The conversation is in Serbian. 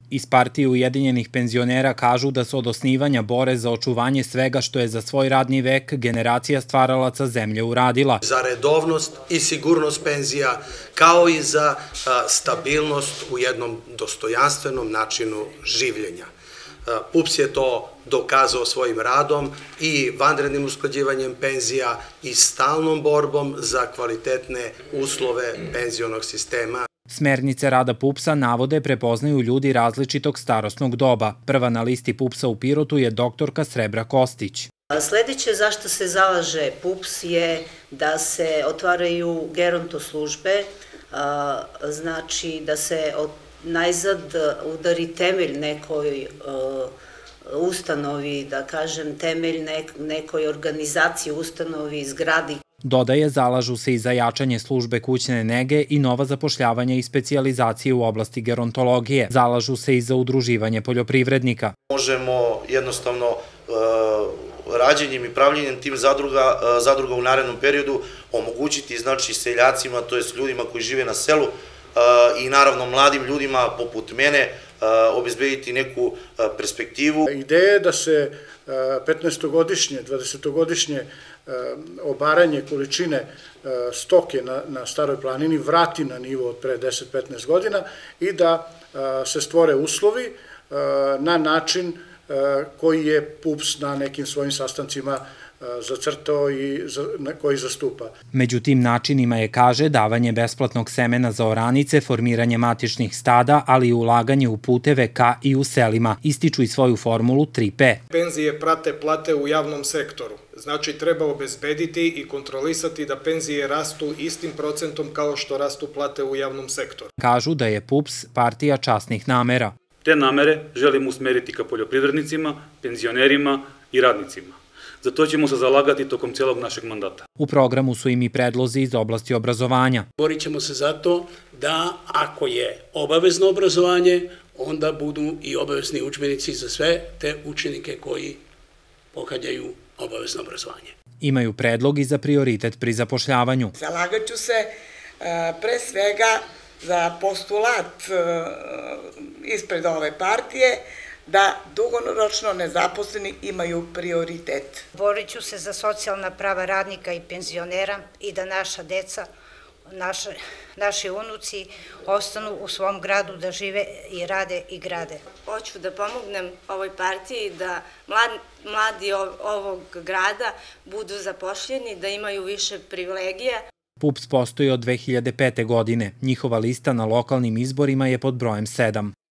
Iz Partije Ujedinjenih penzionera kažu da se od osnivanja bore za očuvanje svega što je za svoj radni vek generacija stvaralaca zemlje uradila. Za redovnost i sigurnost penzija, kao i za stabilnost u jednom dostojanstvenom načinu življenja. PUPS je to dokazao svojim radom i vanrednim usklađivanjem penzija i stalnom borbom za kvalitetne uslove penzionog sistema. Smernice rada PUPS-a navode prepoznaju ljudi različitog starosnog doba. Prva na listi PUPS-a u Pirotu je doktorka Srebra Kostić. Sledeće zašto se zalaže PUPS je da se otvaraju geronto službe, znači da se najzad udari temelj nekoj ustanovi, da kažem temelj nekoj organizaciji, ustanovi, zgradi. Dodaje, zalažu se i za jačanje službe kućne nege i nova zapošljavanja i specijalizacije u oblasti gerontologije. Zalažu se i za udruživanje poljoprivrednika. Možemo jednostavno rađenjem i pravljenjem tim zadruga u narednom periodu omogućiti znači seljacima, to jest ljudima koji žive na selu i naravno mladim ljudima poput mene obezbediti neku perspektivu. Ideja je da se 15-godišnje, 20-godišnje obaranje količine stoke na Staroj planini vrati na nivo od pre 10-15 godina i da se stvore uslovi na način koji je PUPS na nekim svojim sastancima zacrtao i koji zastupa. Među tim načinima je, kaže, davanje besplatnog semena za oranice, formiranje matičnih stada, ali i ulaganje u puteve ka i u selima. Ističu i svoju formulu 3P. Penzije prate plate u javnom sektoru. Znači, treba obezbediti i kontrolisati da penzije rastu istim procentom kao što rastu plate u javnom sektoru. Kažu da je PUPS partija časnih namera. Te namere želimo usmeriti ka poljoprivrednicima, penzionerima i radnicima. Za to ćemo se zalagati tokom celog našeg mandata. U programu su im i predlozi iz oblasti obrazovanja. Borit ćemo se za to da ako je obavezno obrazovanje, onda budu i obavezni udžbenici za sve te učenike koji pohađaju obavezno obrazovanje. Imaju predlog i za prioritet pri zapošljavanju. Zalagat ću se pre svega za postulat ispred ove partije da dugoročno nezaposleni imaju prioritet. Borit ću se za socijalna prava radnika i penzionera i da naša deca, naši unuci ostanu u svom gradu da žive i rade i grade. Hoću da pomognem ovoj partiji da mladi ovog grada budu zapošljeni, da imaju više privilegija. PUPS postoji od 2005. godine. Njihova lista na lokalnim izborima je pod brojem 7.